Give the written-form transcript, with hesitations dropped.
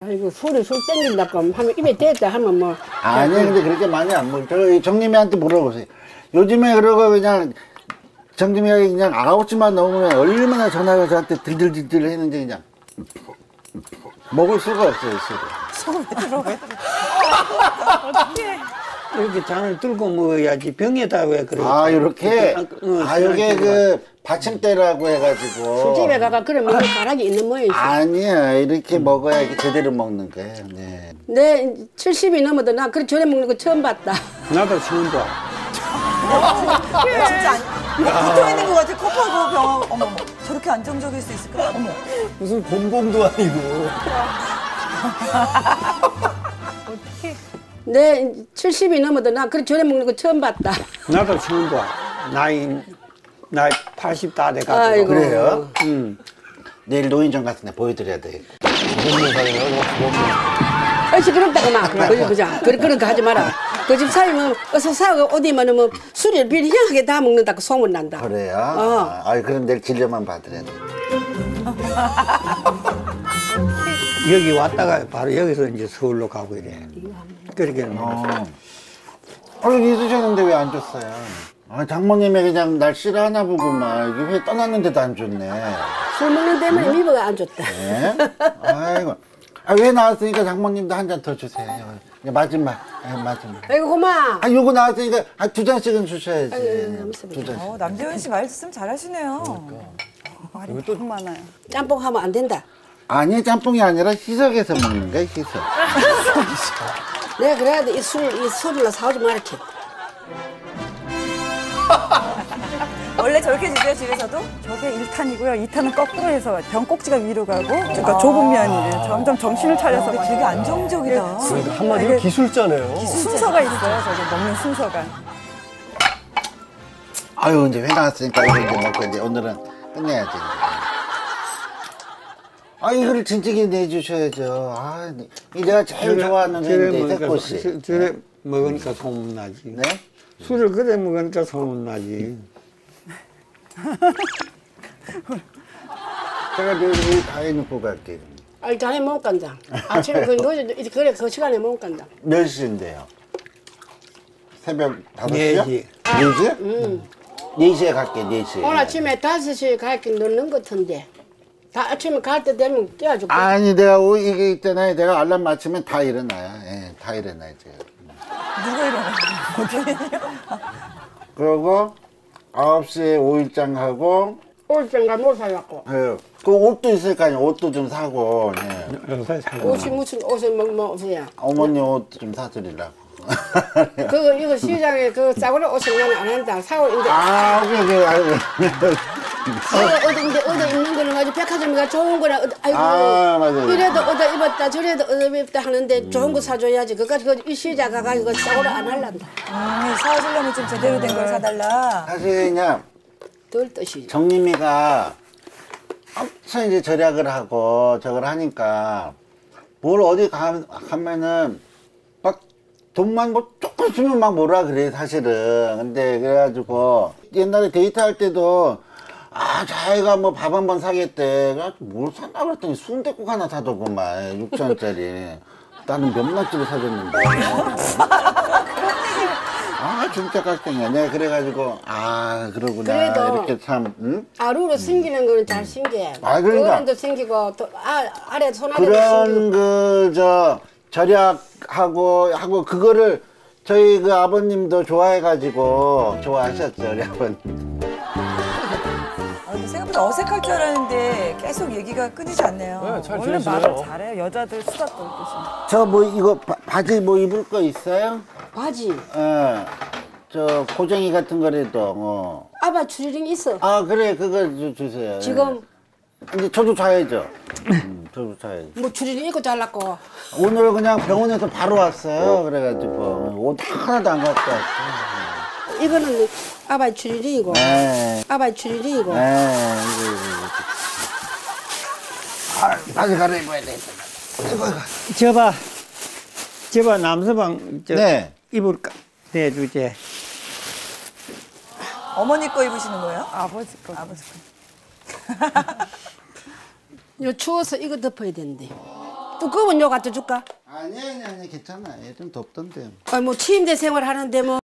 아이고 술이 술 땡긴다고 하면 입에 댔다 하면 뭐. 아니 근데 그렇게 많이 안 먹어. 저 정님이한테 물어보세요. 요즘에 그러고 그냥 정님이가 그냥 9시만 넘으면 얼마나 전화가 저한테 들들들들 했는지 그냥 먹을 수가 없어요 술을. 손을 왜 들어? 어떻게? 이렇게 잔을 들고 먹어야지 병에다 왜 그래? 아 이렇게? 아 요게 그 받침대라고 해가지고 술집에 가가 그러면 가락이 있는 모양이지. 아니야 이렇게 먹어야 이렇게 제대로 먹는 거예요. 네. 내 70이 넘어도 나 그렇게 저래 먹는 거 처음 봤다. 나도 처음 봐. 진짜 붙어 있는 것 같아. 코파고 병하고. 어머, 저렇게 안정적일 수 있을까? 어머. 무슨 곰곰도 아니고. 어떻게? 내 70이 넘어도 나 그렇게 저래 먹는 거 처음 봤다. 나도 처음 봐. 나이 80 다 돼가지고. 아이고. 그래요? 내일 노인정 같은 데 보여드려야 되겠고. 시끄럽다고 막. 그자. 그런 거 하지 마라. 그 집 사위면 어서 사고 어디면 뭐 술을 비리 희한하게 다 먹는다고 소문 난다. 그래요? 어. 아 그럼 내일 진료만 받으려야 돼. 여기 왔다가 바로 여기서 이제 서울로 가고 이래. 그렇게 여기 있으셨는데 왜 안 줬어요? 아, 장모님이 그냥 날 싫어하나 보구만. 이게 왜 떠났는데도 안 줬네. 술 먹는 때문에 미버가 안 좋다. 네? 아이고. 아, 왜 나왔으니까 장모님도 한 잔 더 주세요. 마지막. 마지막. 아이고 고마. 아, 요거 나왔으니까 두 잔씩은 주셔야지. 아이고, 두 잔씩. 남재현 씨 말씀 잘하시네요. 말이 또 많아요. 짬뽕 하면 안 된다. 아니, 짬뽕이 아니라 희석해서 먹는 거야, 희석. 내가 그래야 돼. 이 술을 사오지 말았지. 원래 저렇게 드세요, 집에서도? 저게 1탄이고요. 2탄은 거꾸로 해서 병 꼭지가 위로 가고, 그러니까 좁은 면이 점점 정신을 차려서. 되게 안정적이다. 한마디로 기술자네요. 순서가 있어요, 저게 먹는 순서가. 아유, 이제 회 나왔으니까 이거 이제 먹고 이제 오늘은 끝내야지. 아, 이거를 진짜게 내주셔야죠. 아, 이 내가 제일 좋아하는 회인데, 새꽃이. 저래 먹으니까 소문나지. 네? 술을 그래 먹으니까 소문나지. 제가 내일 다 해놓고 갈게요. 아니 자네 못 간다. 아침에 그래 그 시간에 못 간다. 몇 시인데요? 새벽 5시요? 4시? 4시에 갈게, 4시에. 오늘 아침에 5시에 갈게 넣는 것 같은데. 다 아침에 갈 때 되면 깨워줄게. 아니, 이게 있잖아요. 내가 알람 맞추면 다 일어나요. 예, 다 일어나요, 제가. 누가 일어나요? 그러고 9시에 오일장 올땐가 못 사갖고. 예, 그 옷도 있을 거 아니에요. 옷도 좀 사고. 예. 요새 살고. 옷이 무슨 옷을 뭐 옷이야. 어머니 옷 좀 사드리려고. 이거 시장에 그 싸구려 옷을 나는 안 한다. 사고 이제 아, 그게 아이고. 어디 입는 거는 가지고 백화점에 가 좋은 거라 아이고 아, 맞아요. 이래도 얻어 입었다 저래도 얻어 입었다 하는데 좋은 거 사줘야지. 그까지 이 시장 가가지고 싸구려 안 할란다. 사주려면 좀 제대로 된 걸 사달라. 사실 그냥 덜 뜻이. 정림이가 엄청 이제 절약을 하고 저걸 하니까 뭘 어디 가면은 막 돈만 뭐 조금 쓰면 막 뭐라 그래 사실은. 근데 그래가지고 옛날에 데이트할 때도 자기가 뭐 밥 한 번 사겠대. 뭘 샀나 그랬더니 순댓국 하나 사더구만 6,000원짜리. 나는 몇맛집을 사줬는데. 진짜 깍쟁이야. 내가 그래가지고 그러구나. 그래도 이렇게 참 응? 아루로 생기는 거는 잘 생겨. 그러니까 어른도 생기고 또 아래 손아래도 그런 생기고. 절약하고 그거를 저희 그 아버님도 좋아해가지고 좋아하셨죠, 우리 아버님. 생각보다 어색할 줄 알았는데 계속 얘기가 끊이지 않네요. 네, 잘 원래 지내시네요. 말을 잘해요. 여자들 수다 떨듯이. 저 뭐 이거 바지 뭐 입을 거 있어요? 바지. 저 고쟁이 같은 거라도 아바 추리링 있어. 그래 그거 주세요. 지금 이제 저도 자야죠. 저도 자야죠. 뭐 추리링 입고 잘랐고. 오늘 그냥 병원에서 바로 왔어요. 그래가지고 옷 하나도 안 갖고 왔어. 이거는 아바이 추리링이고. 네. 아바이 추리링이고. 네. 다시 갈아입어야 되겠다. 저봐 남서방 네. 입을까 내주제. 어머니 거 입으시는 거예요? 아버지 거. 아버지 거. 요 추워서 이거 덮어야 되는데. 두꺼운 요 갖다 줄까? 아니 괜찮아. 좀 덥던데. 뭐 침대 생활 하는데 뭐